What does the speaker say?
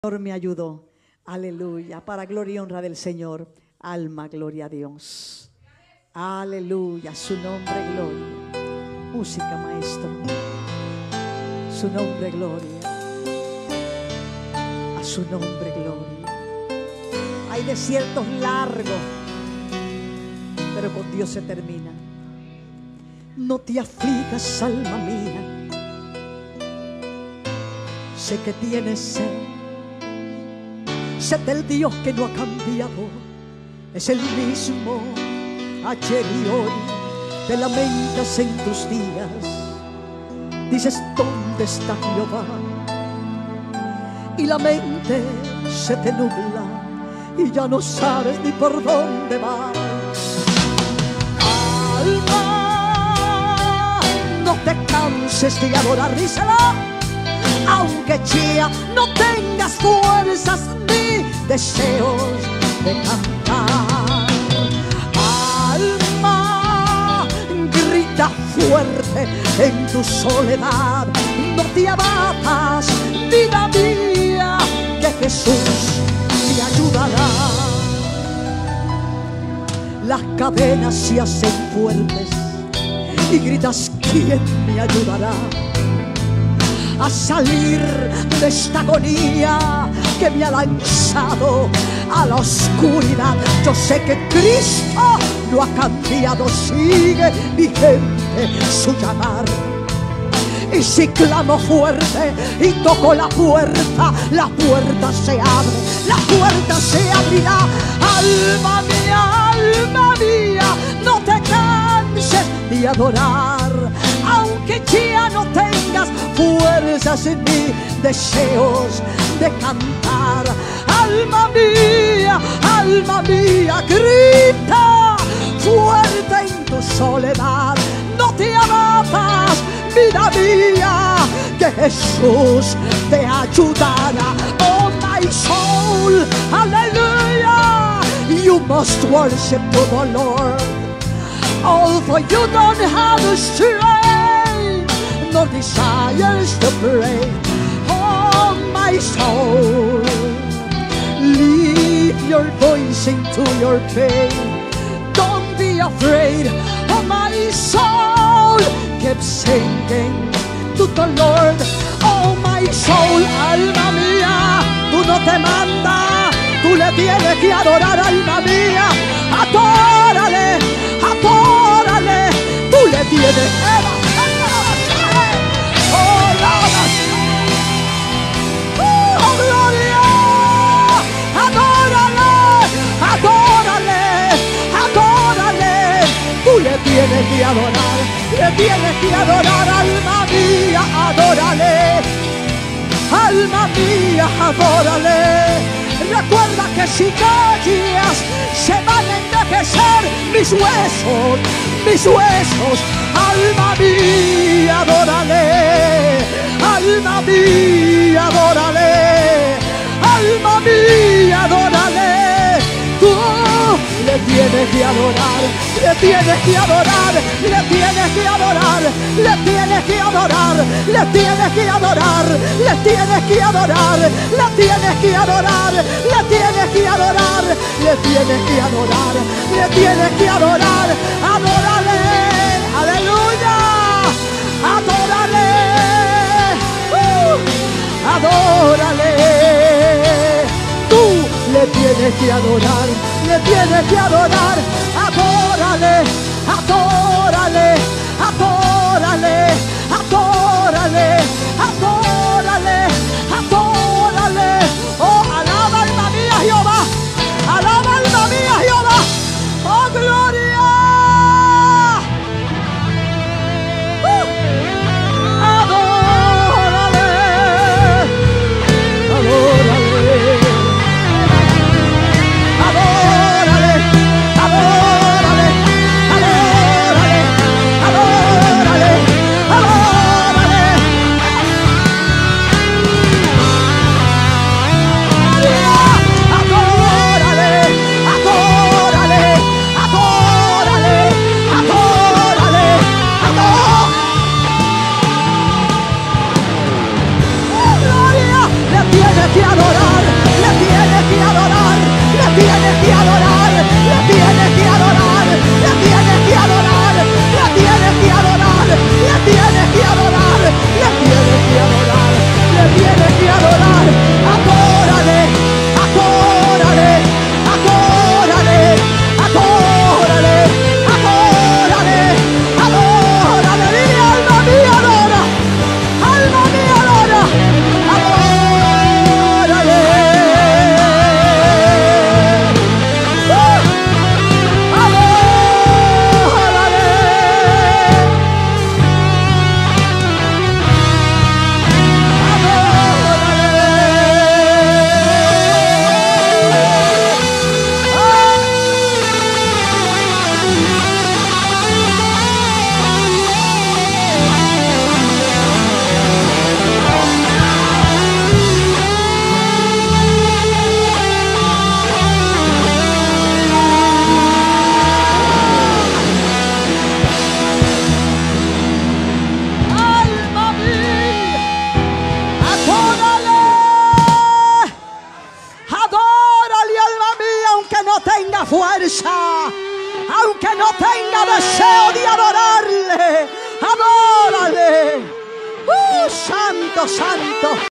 Señor me ayudó. Aleluya. Para gloria y honra del Señor. Alma, gloria a Dios. Aleluya. Su nombre, gloria. Música, maestro. Su nombre, gloria. A su nombre, gloria. Hay desiertos largos, pero con Dios se termina. No te aflijas, alma mía. Sé que tienes sed. Sed del Dios que no ha cambiado. Es el mismo ayer y hoy. Te lamentas en tus días. Dices, ¿dónde está Jehová? Y la mente se te nubla y ya no sabes ni por dónde vas. Alma, no te canses de adorar, díselo. Aunque ya no tengas fuerzas ni deseos de cantar. Alma, grita fuerte en tu soledad. No te abatas, vida mía, que Jesús te ayudará. Las cadenas se hacen fuertes y gritas, ¿quién me ayudará a salir de esta agonía que me ha lanzado a la oscuridad? Yo sé que Cristo no ha cambiado, sigue vigente su llamar. Y si clamo fuerte y toco la puerta se abre, la puerta se abrirá. Alma mía, no te canses de adorar, aunque ya no tengas fuerzas ni deseos de cantar. Alma mía, grita fuerte en tu soledad. No te abatas, vida mía, que Jesús te ayudará. Oh my soul, hallelujah, you must worship the Lord. Although you don't have the strength nor desires to pray. Oh my soul, lift your voice into your pain. Don't be afraid, oh my soul, keep singing to the Lord. Oh my soul, alma mía, tú no te mandas, tú le tienes que adorar, alma mía. Adórale, adórale, tú le tienes que adorar. Oh, gloria, adórale, adórale, adórale. Tú le tienes que adorar, le tienes que adorar, alma mía, adórale. Alma mía, adórale. Recuerda que si callas se van a envejecer mis huesos, mis huesos. Alma mía, adórale. Alma mía, adórale. Alma mía, adórale. Tú le tienes que adorar, le tienes que adorar, le tienes que adorar, le tienes que adorar, le tienes que adorar, le tienes que adorar, le tienes que adorar, le tienes que adorar, le tienes que adorar, le tienes que adorar. Adórale, aleluya, adórale, adórale. Tú le tienes que adorar, le tienes que adorar. Adórale, adórale, adórale, adórale, adórale, adórale. Oh, alaba alma mía Jehová, alaba alma mía Jehová. Oh, gloria. Adórale, adórale. Adórale, adórale, adórale, adórale. que no tenga deseo de adorarle. Adórale. Santo, santo.